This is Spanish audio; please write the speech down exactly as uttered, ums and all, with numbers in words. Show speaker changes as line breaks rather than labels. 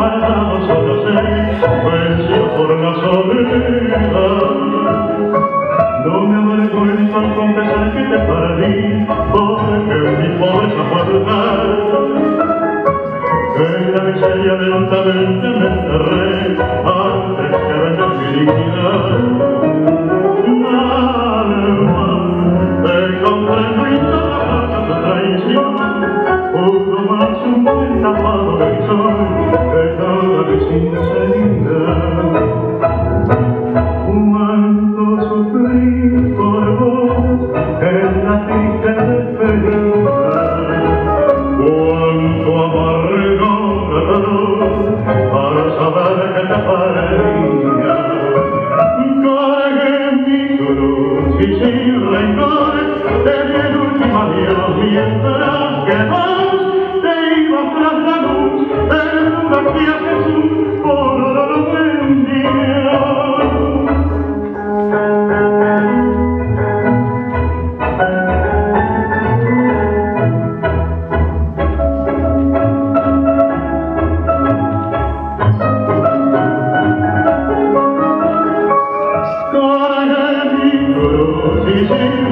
guardado solo sé, vencido por la soledad. No me avergüenzo al confesar que te perdí, porque mi pobreza fue brutal. En la miseria lentamente me enterré, antes que venga mi dignidad. Mal, te comprendo y toda tu traición, pudo más un buen tapado del sol que toda mi sinceridad. Cuánto sufrí por vos en la triste despedida, cuánto amargó el dolor al saber que te perdía. Cargué mi cruz y sin rencor desde el último adiós, mientras que más te ibas tras la luz del mundo que a Jesús por oro vendía. Cargué mi cruz y sin